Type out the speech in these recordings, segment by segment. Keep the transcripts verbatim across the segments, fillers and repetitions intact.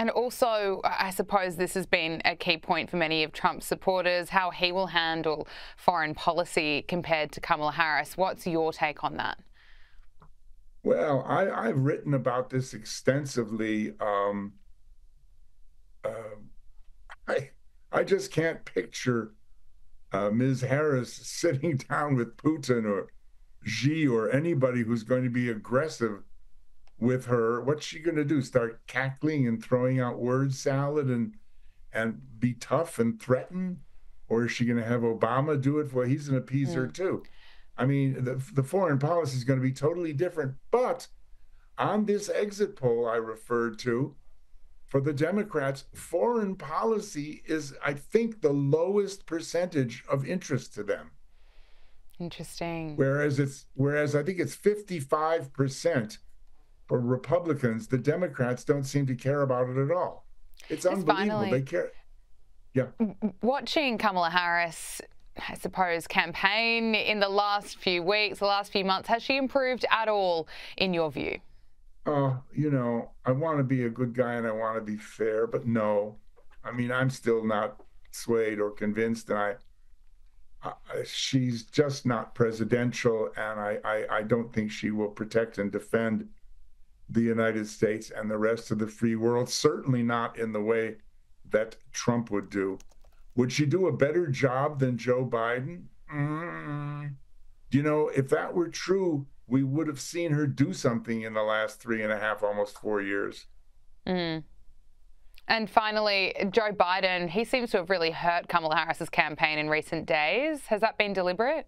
And also, I suppose this has been a key point for many of Trump's supporters, how he will handle foreign policy compared to Kamala Harris. What's your take on that? Well, I, I've written about this extensively. Um, uh, I I just can't picture uh, Miz Harris sitting down with Putin or Xi or anybody who's going to be aggressive with her. What's she going to do? Start cackling and throwing out word salad and and be tough and threaten? Or is she going to have Obama do it? Well, he's an appeaser Mm. too. I mean, the, the foreign policy is going to be totally different. But on this exit poll I referred to, for the Democrats, foreign policy is, I think, the lowest percentage of interest to them. Interesting. Whereas it's whereas I think it's fifty-five percent for Republicans. The Democrats don't seem to care about it at all. It's Just unbelievable. They finally, care. Yeah. watching Kamala Harris, I suppose, campaign in the last few weeks, the last few months, has she improved at all in your view? Uh, you know, I want to be a good guy and I want to be fair, but no. I mean, I'm still not swayed or convinced, and I, I she's just not presidential, and I, I, I don't think she will protect and defend the United States and the rest of the free world, certainly not in the way that Trump would do. Would she do a better job than Joe Biden? Mm. You know, if that were true, we would have seen her do something in the last three and a half, almost four years. Mm. And finally, Joe Biden, he seems to have really hurt Kamala Harris's campaign in recent days. Has that been deliberate?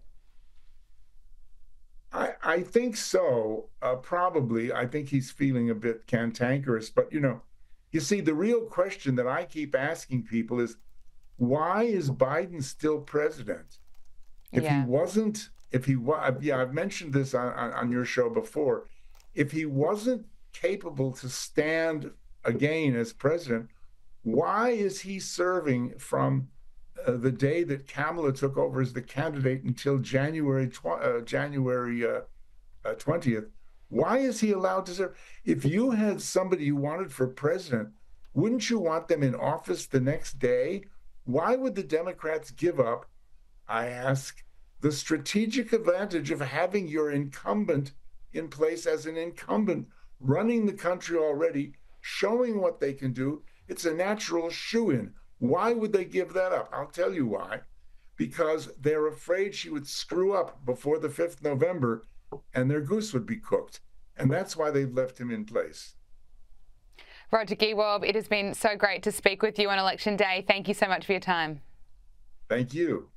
I, I think so, uh, probably. I think he's feeling a bit cantankerous. But, you know, you see, the real question that I keep asking people is, why is Biden still president? If he Yeah. wasn't, if he was, yeah, I've mentioned this on, on, on your show before. If he wasn't capable to stand again as president, why is he serving from uh, the day that Kamala took over as the candidate until January tw- uh, January uh, uh, twentieth? Why is he allowed to serve? If you had somebody you wanted for president, wouldn't you want them in office the next day? Why would the Democrats give up, I ask, the strategic advantage of having your incumbent in place as an incumbent, running the country already, showing what they can do? It's a natural shoo-in. Why would they give that up? I'll tell you why. Because they're afraid she would screw up before the fifth of November and their goose would be cooked. And that's why they've left him in place. Roger Gewolb, it has been so great to speak with you on Election Day. Thank you so much for your time. Thank you.